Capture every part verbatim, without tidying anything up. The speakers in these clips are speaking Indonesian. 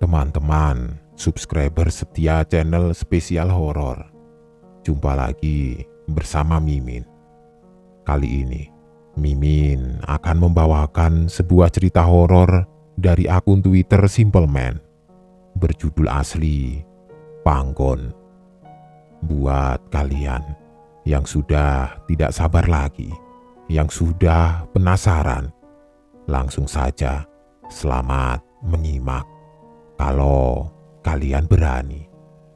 Teman-teman, subscriber setia channel spesial horor. Jumpa lagi bersama Mimin. Kali ini, Mimin akan membawakan sebuah cerita horor dari akun Twitter Simple Man berjudul asli Panggon. Buat kalian yang sudah tidak sabar lagi, yang sudah penasaran, langsung saja selamat menyimak kalau kalian berani.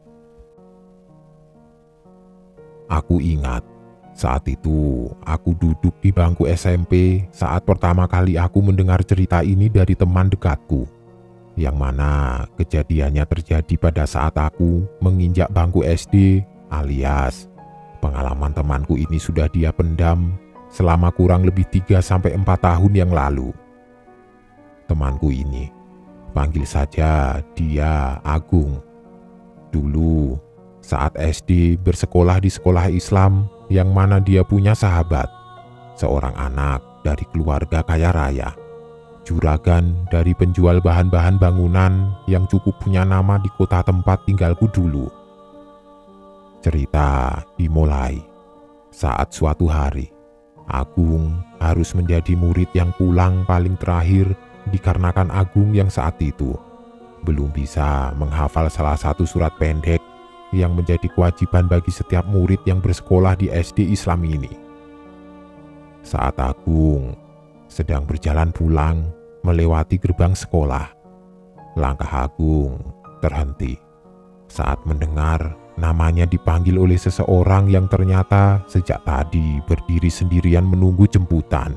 Aku ingat saat itu aku duduk di bangku S M P saat pertama kali aku mendengar cerita ini dari teman dekatku, yang mana kejadiannya terjadi pada saat aku menginjak bangku S D, alias pengalaman temanku ini sudah dia pendam selama kurang lebih tiga sampai empat tahun yang lalu. Temanku ini, panggil saja dia Agung. Dulu saat S D bersekolah di sekolah Islam, yang mana dia punya sahabat, seorang anak dari keluarga kaya raya, juragan dari penjual bahan-bahan bangunan yang cukup punya nama di kota tempat tinggalku dulu. Cerita dimulai saat suatu hari Agung harus menjadi murid yang pulang paling terakhir, dikarenakan Agung yang saat itu belum bisa menghafal salah satu surat pendek yang menjadi kewajiban bagi setiap murid yang bersekolah di S D Islam ini. Saat Agung sedang berjalan pulang melewati gerbang sekolah, langkah Agung terhenti saat mendengar namanya dipanggil oleh seseorang yang ternyata sejak tadi berdiri sendirian menunggu jemputan.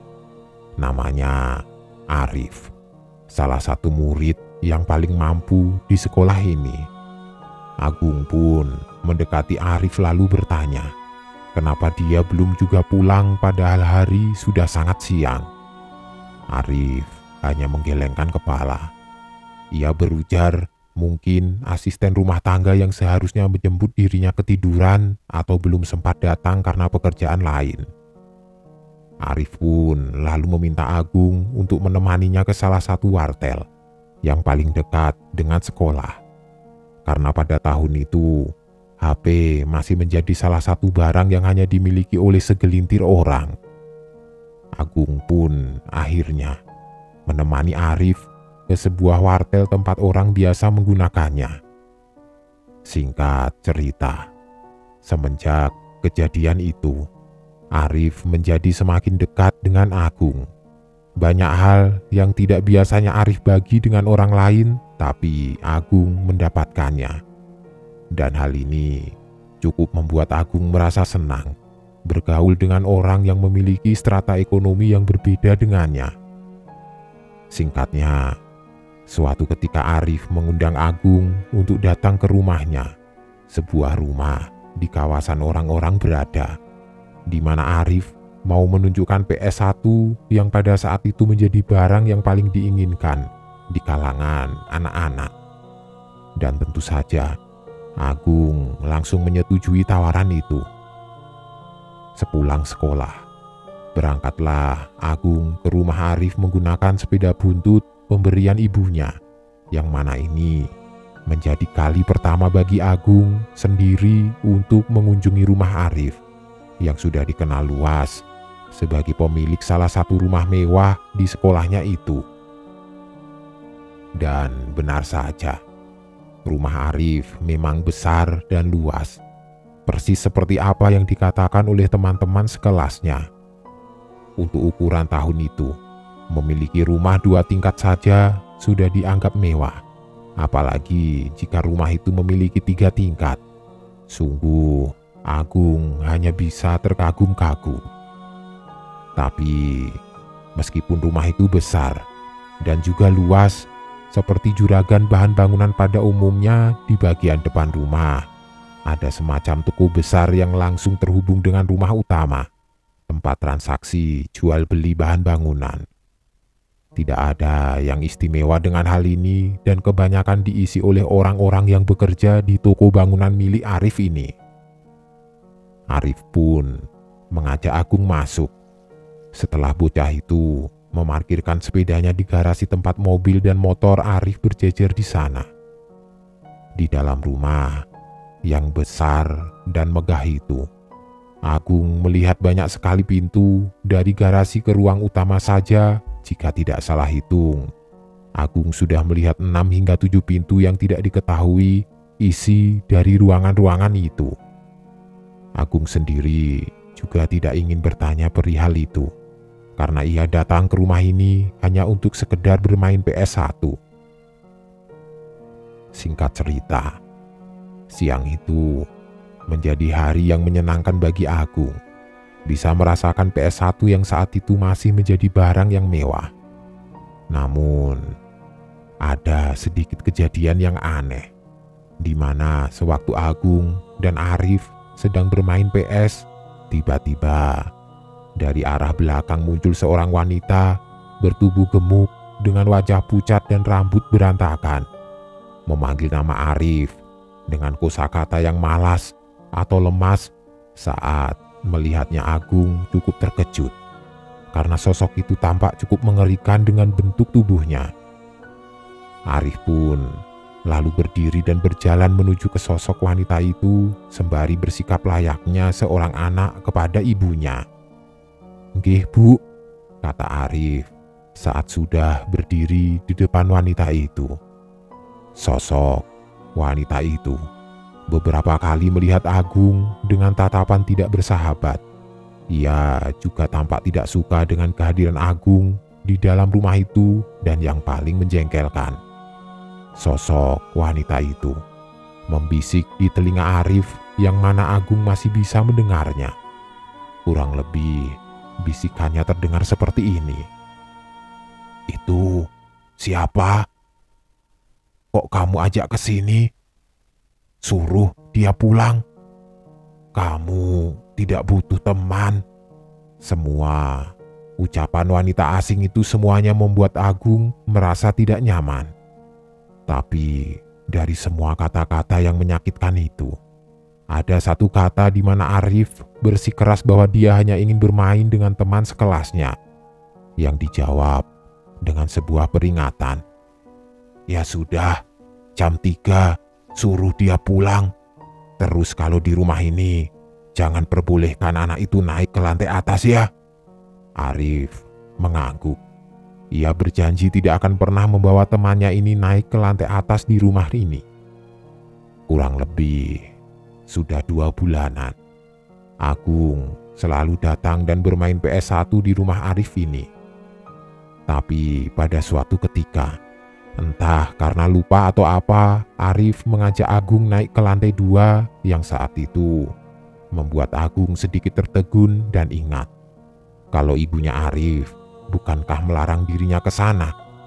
Namanya Arif, salah satu murid yang paling mampu di sekolah ini. Agung pun mendekati Arif lalu bertanya, kenapa dia belum juga pulang padahal hari sudah sangat siang. Arif hanya menggelengkan kepala. Ia berujar mungkin asisten rumah tangga yang seharusnya menjemput dirinya ketiduran atau belum sempat datang karena pekerjaan lain. Arif pun lalu meminta Agung untuk menemaninya ke salah satu wartel yang paling dekat dengan sekolah. Karena pada tahun itu, H P masih menjadi salah satu barang yang hanya dimiliki oleh segelintir orang. Agung pun akhirnya menemani Arif ke sebuah wartel tempat orang biasa menggunakannya. Singkat cerita, semenjak kejadian itu, Arif menjadi semakin dekat dengan Agung. Banyak hal yang tidak biasanya Arif bagi dengan orang lain, tapi Agung mendapatkannya. Dan hal ini cukup membuat Agung merasa senang bergaul dengan orang yang memiliki strata ekonomi yang berbeda dengannya. Singkatnya, suatu ketika Arif mengundang Agung untuk datang ke rumahnya, sebuah rumah di kawasan orang-orang berada, di mana Arif mau menunjukkan P S satu yang pada saat itu menjadi barang yang paling diinginkan di kalangan anak-anak. Dan tentu saja Agung langsung menyetujui tawaran itu. Sepulang sekolah, berangkatlah Agung ke rumah Arif menggunakan sepeda buntut pemberian ibunya, yang mana ini menjadi kali pertama bagi Agung sendiri untuk mengunjungi rumah Arif yang sudah dikenal luas sebagai pemilik salah satu rumah mewah di sekolahnya itu. Dan benar saja, rumah Arif memang besar dan luas, persis seperti apa yang dikatakan oleh teman-teman sekelasnya. Untuk ukuran tahun itu, memiliki rumah dua tingkat saja sudah dianggap mewah, apalagi jika rumah itu memiliki tiga tingkat. Sungguh, Agung hanya bisa terkagum-kagum. Tapi meskipun rumah itu besar dan juga luas, seperti juragan bahan bangunan pada umumnya, di bagian depan rumah ada semacam toko besar yang langsung terhubung dengan rumah utama, tempat transaksi jual beli bahan bangunan. Tidak ada yang istimewa dengan hal ini, dan kebanyakan diisi oleh orang-orang yang bekerja di toko bangunan milik Arif ini. Arif pun mengajak Agung masuk. Setelah bocah itu memarkirkan sepedanya di garasi tempat mobil dan motor Arif berjejer di sana. Di dalam rumah yang besar dan megah itu, Agung melihat banyak sekali pintu dari garasi ke ruang utama saja. Jika tidak salah hitung, Agung sudah melihat enam hingga tujuh pintu yang tidak diketahui isi dari ruangan-ruangan itu. Agung sendiri juga tidak ingin bertanya perihal itu, karena ia datang ke rumah ini hanya untuk sekedar bermain P S satu. Singkat cerita, siang itu menjadi hari yang menyenangkan bagi Agung. Bisa merasakan P S satu yang saat itu masih menjadi barang yang mewah. Namun, ada sedikit kejadian yang aneh, di mana sewaktu Agung dan Arif sedang bermain P S, tiba-tiba dari arah belakang muncul seorang wanita bertubuh gemuk dengan wajah pucat dan rambut berantakan, memanggil nama Arif dengan kosakata yang malas atau lemas. Saat melihatnya, Agung cukup terkejut karena sosok itu tampak cukup mengerikan dengan bentuk tubuhnya. Arif pun lalu berdiri dan berjalan menuju ke sosok wanita itu sembari bersikap layaknya seorang anak kepada ibunya. "Nggih, Bu," kata Arif saat sudah berdiri di depan wanita itu. Sosok wanita itu beberapa kali melihat Agung dengan tatapan tidak bersahabat. Ia juga tampak tidak suka dengan kehadiran Agung di dalam rumah itu, dan yang paling menjengkelkan, sosok wanita itu membisik di telinga Arif yang mana Agung masih bisa mendengarnya. Kurang lebih bisikannya terdengar seperti ini. "Itu siapa? Kok kamu ajak ke sini? Suruh dia pulang. Kamu tidak butuh teman." Semua ucapan wanita asing itu semuanya membuat Agung merasa tidak nyaman. Tapi dari semua kata-kata yang menyakitkan itu, ada satu kata di mana Arif bersikeras bahwa dia hanya ingin bermain dengan teman sekelasnya, yang dijawab dengan sebuah peringatan. "Ya sudah, jam tiga, suruh dia pulang. Terus kalau di rumah ini, jangan perbolehkan anak itu naik ke lantai atas ya." Arif mengangguk. Ia berjanji tidak akan pernah membawa temannya ini naik ke lantai atas di rumah ini. Kurang lebih sudah dua bulanan, Agung selalu datang dan bermain P S satu di rumah Arif ini. Tapi pada suatu ketika, entah karena lupa atau apa, Arif mengajak Agung naik ke lantai dua, yang saat itu membuat Agung sedikit tertegun dan ingat kalau ibunya Arif bukankah melarang dirinya ke sana.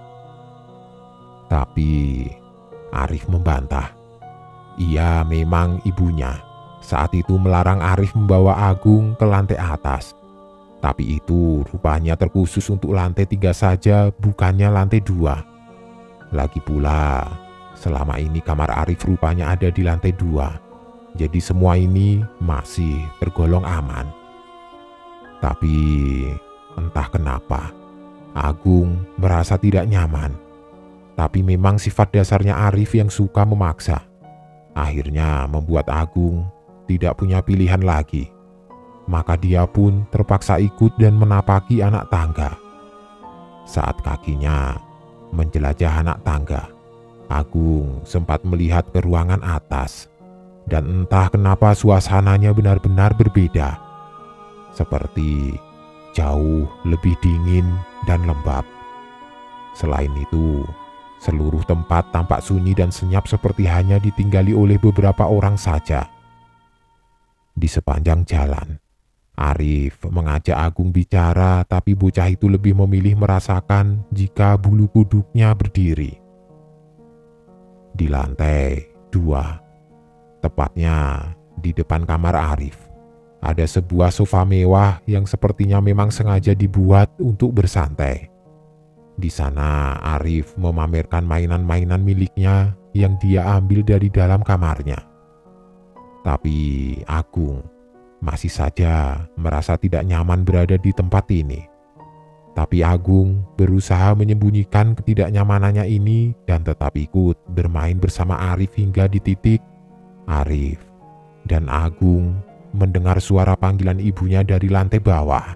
Tapi Arif membantah. Iya, memang ibunya saat itu melarang Arif membawa Agung ke lantai atas. Tapi itu rupanya terkhusus untuk lantai tiga saja, bukannya lantai dua. Lagi pula, selama ini kamar Arif rupanya ada di lantai dua. Jadi semua ini masih tergolong aman. Tapi entah kenapa, Agung merasa tidak nyaman. Tapi memang sifat dasarnya Arif yang suka memaksa. Akhirnya membuat Agung tidak punya pilihan lagi. Maka dia pun terpaksa ikut dan menapaki anak tangga. Saat kakinya menjelajah anak tangga, Agung sempat melihat ke ruangan atas. Dan entah kenapa suasananya benar-benar berbeda. Seperti jauh lebih dingin dan lembab. Selain itu, seluruh tempat tampak sunyi dan senyap seperti hanya ditinggali oleh beberapa orang saja. Di sepanjang jalan, Arif mengajak Agung bicara, tapi bocah itu lebih memilih merasakan jika bulu kuduknya berdiri. Di lantai dua, tepatnya di depan kamar Arif, ada sebuah sofa mewah yang sepertinya memang sengaja dibuat untuk bersantai. Di sana Arif memamerkan mainan-mainan miliknya yang dia ambil dari dalam kamarnya. Tapi Agung masih saja merasa tidak nyaman berada di tempat ini. Tapi Agung berusaha menyembunyikan ketidaknyamanannya ini dan tetap ikut bermain bersama Arif hingga di titik Arif dan Agung mendengar suara panggilan ibunya dari lantai bawah.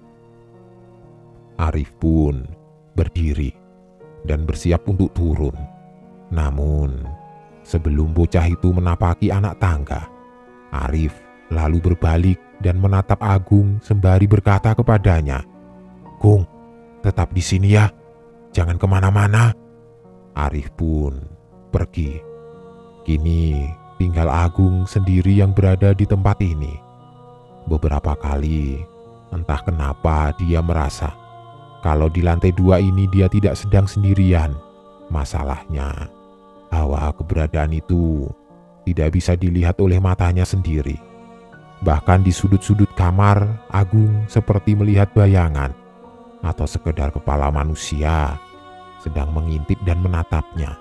Arif pun berdiri dan bersiap untuk turun. Namun, sebelum bocah itu menapaki anak tangga, Arif lalu berbalik dan menatap Agung sembari berkata kepadanya, "Gung, tetap di sini ya, jangan kemana-mana." Arif pun pergi. Kini tinggal Agung sendiri yang berada di tempat ini. Beberapa kali, entah kenapa dia merasa kalau di lantai dua ini dia tidak sedang sendirian. Masalahnya, bahwa keberadaan itu tidak bisa dilihat oleh matanya sendiri. Bahkan di sudut-sudut kamar, Agung seperti melihat bayangan atau sekedar kepala manusia sedang mengintip dan menatapnya.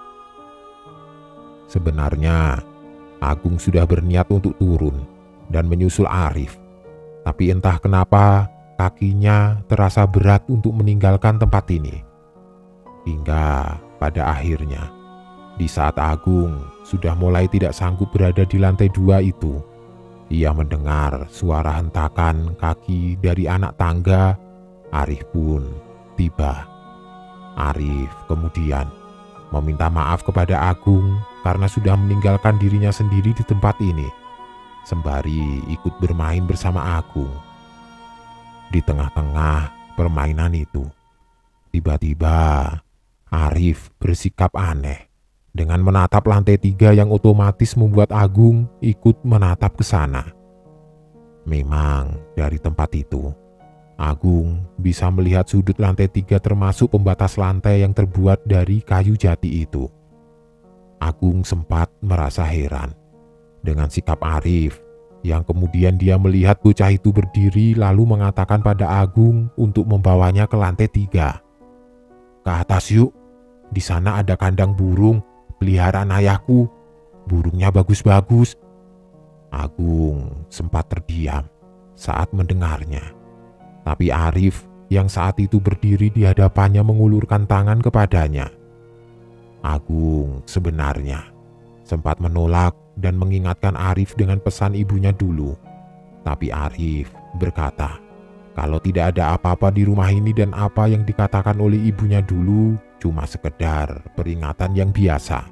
Sebenarnya, Agung sudah berniat untuk turun dan menyusul Arif. Tapi entah kenapa kakinya terasa berat untuk meninggalkan tempat ini. Hingga pada akhirnya, di saat Agung sudah mulai tidak sanggup berada di lantai dua itu, ia mendengar suara hentakan kaki dari anak tangga. Arif pun tiba. Arif kemudian meminta maaf kepada Agung karena sudah meninggalkan dirinya sendiri di tempat ini, sembari ikut bermain bersama Agung. Di tengah-tengah permainan itu, tiba-tiba Arif bersikap aneh dengan menatap lantai tiga yang otomatis membuat Agung ikut menatap ke sana. Memang dari tempat itu, Agung bisa melihat sudut lantai tiga termasuk pembatas lantai yang terbuat dari kayu jati itu. Agung sempat merasa heran dengan sikap Arif, yang kemudian dia melihat bocah itu berdiri lalu mengatakan pada Agung untuk membawanya ke lantai tiga. "Ke atas yuk, di sana ada kandang burung peliharaan ayahku, burungnya bagus-bagus." Agung sempat terdiam saat mendengarnya. Tapi Arif yang saat itu berdiri di hadapannya mengulurkan tangan kepadanya. Agung sebenarnya sempat menolak dan mengingatkan Arif dengan pesan ibunya dulu. Tapi Arif berkata kalau tidak ada apa-apa di rumah ini dan apa yang dikatakan oleh ibunya dulu cuma sekedar peringatan yang biasa.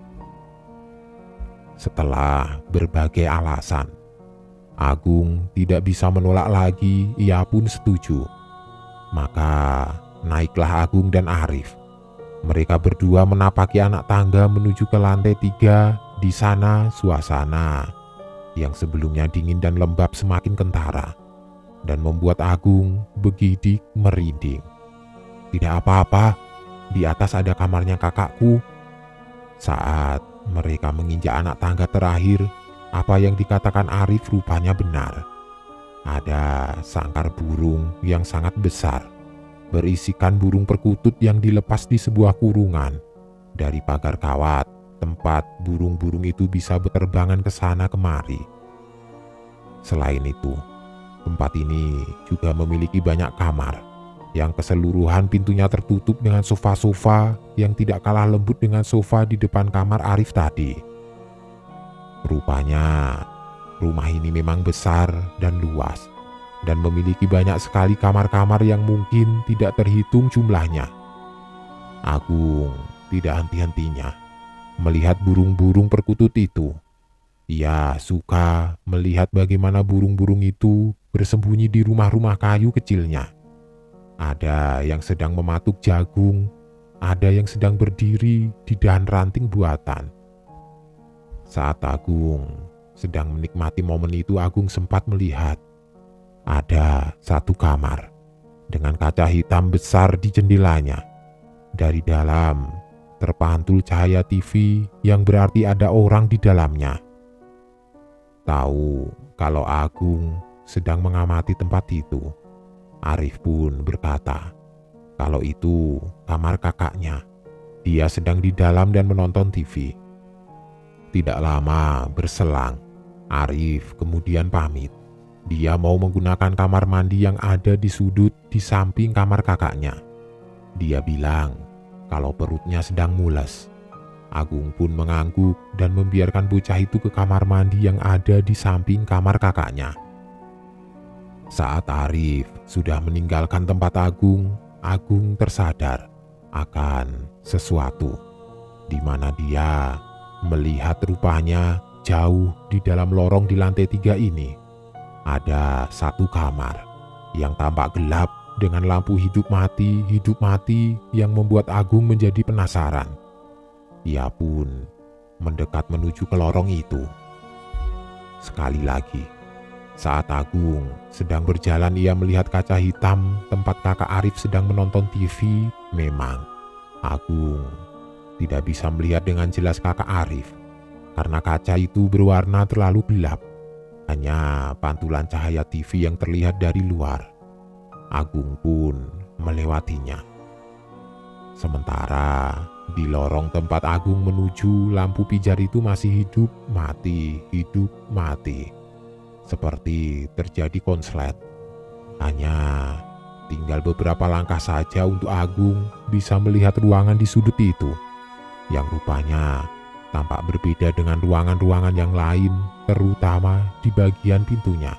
Setelah berbagai alasan, Agung tidak bisa menolak lagi, ia pun setuju. Maka naiklah Agung dan Arif. Mereka berdua menapaki anak tangga menuju ke lantai tiga. Di sana suasana yang sebelumnya dingin dan lembab semakin kentara dan membuat Agung begidik merinding. "Tidak apa-apa, di atas ada kamarnya kakakku." Saat mereka menginjak anak tangga terakhir, apa yang dikatakan Arif rupanya benar. Ada sangkar burung yang sangat besar, berisikan burung perkutut yang dilepas di sebuah kurungan. Dari pagar kawat, tempat burung-burung itu bisa berterbangan ke sana kemari. Selain itu, tempat ini juga memiliki banyak kamar, yang keseluruhan pintunya tertutup dengan sofa-sofa yang tidak kalah lembut dengan sofa di depan kamar Arif tadi. Rupanya, rumah ini memang besar dan luas, dan memiliki banyak sekali kamar-kamar yang mungkin tidak terhitung jumlahnya. Agung tidak henti-hentinya melihat burung-burung perkutut itu. Ia suka melihat bagaimana burung-burung itu bersembunyi di rumah-rumah kayu kecilnya. Ada yang sedang mematuk jagung, ada yang sedang berdiri di dahan ranting buatan. Saat Agung sedang menikmati momen itu, Agung sempat melihat ada satu kamar dengan kaca hitam besar di jendelanya. Dari dalam terpantul cahaya T V yang berarti ada orang di dalamnya. Tahu kalau Agung sedang mengamati tempat itu, Arif pun berkata kalau itu kamar kakaknya. Dia sedang di dalam dan menonton T V. Tidak lama berselang, Arif kemudian pamit Dia mau menggunakan kamar mandi yang ada di sudut di samping kamar kakaknya. Dia bilang kalau perutnya sedang mules. Agung pun mengangguk dan membiarkan bocah itu ke kamar mandi yang ada di samping kamar kakaknya. Saat Arif sudah meninggalkan tempat Agung, Agung tersadar akan sesuatu, di mana dia melihat rupanya jauh di dalam lorong di lantai tiga ini ada satu kamar yang tampak gelap dengan lampu hidup mati, hidup mati yang membuat Agung menjadi penasaran. Ia pun mendekat menuju ke lorong itu. Sekali lagi, saat Agung sedang berjalan, ia melihat kaca hitam tempat kakak Arif sedang menonton T V. Memang Agung tidak bisa melihat dengan jelas kakak Arif karena kaca itu berwarna terlalu gelap. Hanya pantulan cahaya T V yang terlihat dari luar. Agung pun melewatinya. Sementara di lorong tempat Agung menuju, lampu pijar itu masih hidup mati, hidup mati. Seperti terjadi konslet. Hanya tinggal beberapa langkah saja untuk Agung bisa melihat ruangan di sudut itu, yang rupanya tampak berbeda dengan ruangan-ruangan yang lain, terutama di bagian pintunya.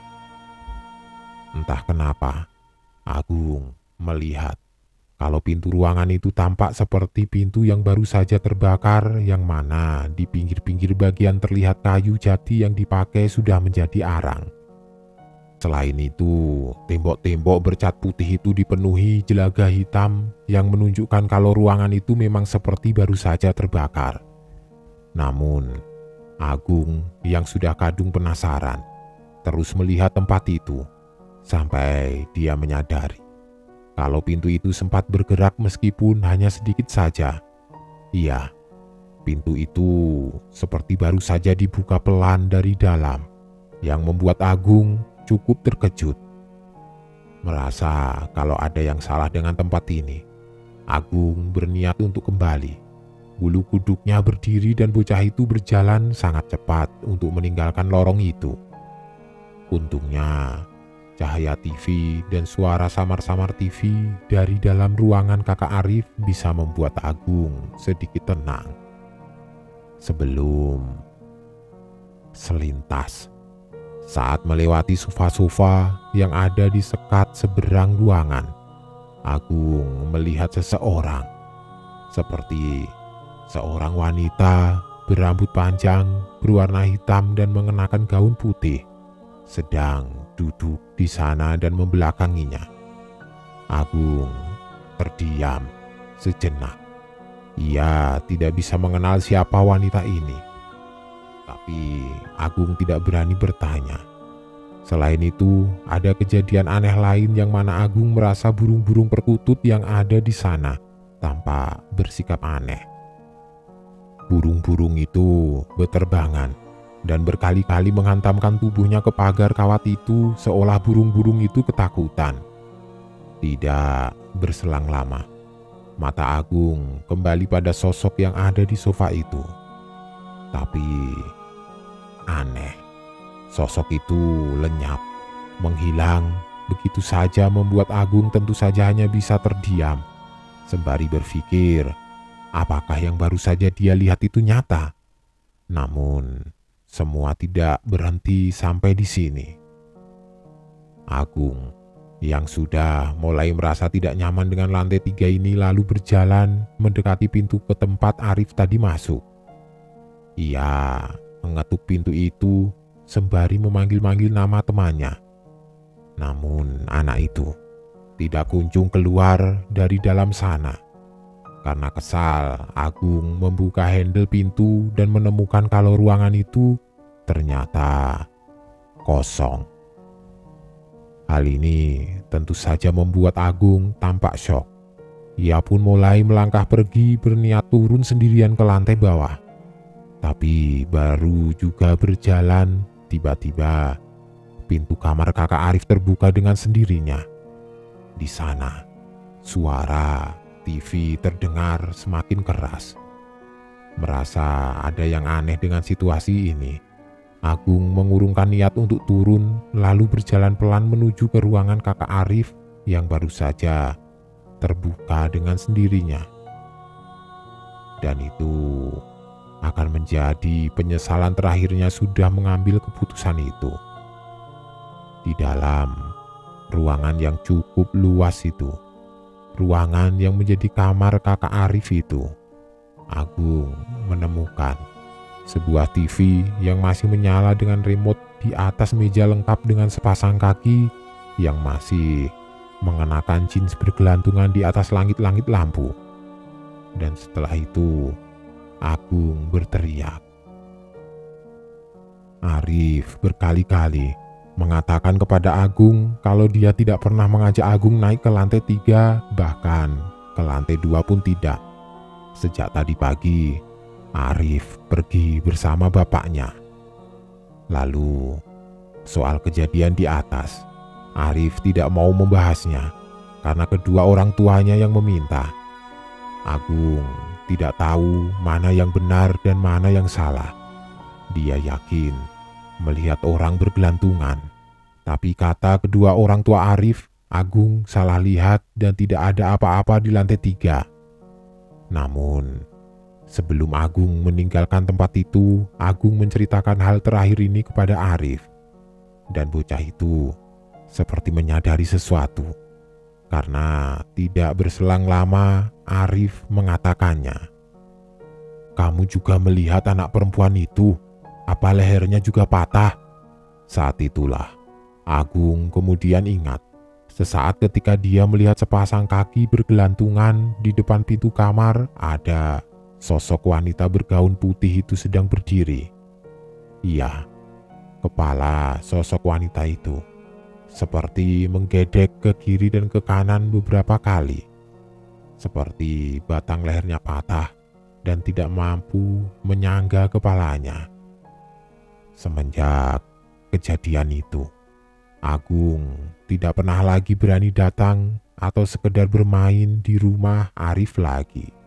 Entah kenapa, Agung melihat kalau pintu ruangan itu tampak seperti pintu yang baru saja terbakar, yang mana di pinggir-pinggir bagian terlihat kayu jati yang dipakai sudah menjadi arang. Selain itu, tembok-tembok bercat putih itu dipenuhi jelaga hitam yang menunjukkan kalau ruangan itu memang seperti baru saja terbakar. Namun, Agung yang sudah kadung penasaran terus melihat tempat itu sampai dia menyadari kalau pintu itu sempat bergerak meskipun hanya sedikit saja. Iya, pintu itu seperti baru saja dibuka pelan dari dalam, yang membuat Agung cukup terkejut. Merasa kalau ada yang salah dengan tempat ini, Agung berniat untuk kembali. Bulu kuduknya berdiri dan bocah itu berjalan sangat cepat untuk meninggalkan lorong itu. Untungnya, cahaya T V dan suara samar-samar T V dari dalam ruangan kakak Arif bisa membuat Agung sedikit tenang. Sebelum selintas, saat melewati sofa-sofa yang ada di sekat seberang ruangan, Agung melihat seseorang, seperti seorang wanita berambut panjang, berwarna hitam dan mengenakan gaun putih, sedang duduk di sana dan membelakanginya. Agung terdiam sejenak. Ia tidak bisa mengenal siapa wanita ini. Tapi Agung tidak berani bertanya. Selain itu, ada kejadian aneh lain yang mana Agung merasa burung-burung perkutut yang ada di sana tampak bersikap aneh. Burung-burung itu berterbangan dan berkali-kali menghantamkan tubuhnya ke pagar kawat itu seolah burung-burung itu ketakutan. Tidak berselang lama, mata Agung kembali pada sosok yang ada di sofa itu. Tapi aneh, sosok itu lenyap, menghilang begitu saja membuat Agung tentu saja hanya bisa terdiam, sembari berpikir apakah yang baru saja dia lihat itu nyata. Namun semua tidak berhenti sampai di sini. Agung yang sudah mulai merasa tidak nyaman dengan lantai tiga ini lalu berjalan mendekati pintu ke tempat Arif tadi masuk. Ia mengetuk pintu itu sembari memanggil-manggil nama temannya. Namun anak itu tidak kunjung keluar dari dalam sana. Karena kesal, Agung membuka handle pintu dan menemukan kalau ruangan itu ternyata kosong. Hal ini tentu saja membuat Agung tampak syok. Ia pun mulai melangkah pergi berniat turun sendirian ke lantai bawah. Tapi baru juga berjalan, tiba-tiba pintu kamar kakak Arif terbuka dengan sendirinya. Di sana, suara T V terdengar semakin keras. Merasa ada yang aneh dengan situasi ini, Agung mengurungkan niat untuk turun, lalu berjalan pelan menuju ke ruangan kakak Arif yang baru saja terbuka dengan sendirinya. Dan itu akan menjadi penyesalan terakhirnya sudah mengambil keputusan itu. Di dalam ruangan yang cukup luas itu, ruangan yang menjadi kamar kakak Arif itu, Agung menemukan sebuah T V yang masih menyala dengan remote di atas meja lengkap dengan sepasang kaki yang masih mengenakan jeans bergelantungan di atas langit-langit lampu. Dan setelah itu, Agung berteriak. Arif berkali-kali mengatakan kepada Agung kalau dia tidak pernah mengajak Agung naik ke lantai tiga, bahkan ke lantai dua pun tidak. Sejak tadi pagi, Arif pergi bersama bapaknya. Lalu, soal kejadian di atas, Arif tidak mau membahasnya karena kedua orang tuanya yang meminta. Agung tidak tahu mana yang benar dan mana yang salah. Dia yakin melihat orang bergelantungan, tapi kata kedua orang tua Arif, Agung salah lihat dan tidak ada apa-apa di lantai tiga. Namun, sebelum Agung meninggalkan tempat itu, Agung menceritakan hal terakhir ini kepada Arif. Dan bocah itu seperti menyadari sesuatu, karena tidak berselang lama Arif mengatakannya. Kamu juga melihat anak perempuan itu? Apa lehernya juga patah? Saat itulah Agung kemudian ingat. Sesaat ketika dia melihat sepasang kaki bergelantungan di depan pintu kamar, ada sosok wanita bergaun putih itu sedang berdiri. Iya, kepala sosok wanita itu seperti menggedek ke kiri dan ke kanan beberapa kali. Seperti batang lehernya patah dan tidak mampu menyangga kepalanya. Semenjak kejadian itu, Agung tidak pernah lagi berani datang atau sekedar bermain di rumah Arif lagi.